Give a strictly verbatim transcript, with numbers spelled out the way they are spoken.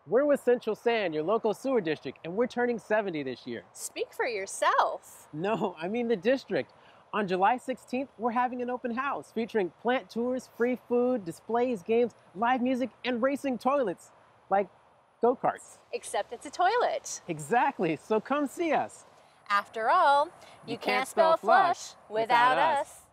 We're with Central Sand, your local sewer district, and we're turning seventy this year. Speak for yourself. No, I mean the district. On July sixteenth, we're having an open house featuring plant tours, free food, displays, games, live music, and racing toilets, like go-karts. Except it's a toilet. Exactly, so come see us. After all, you, You can't, can't spell spell flush flush without without us. us.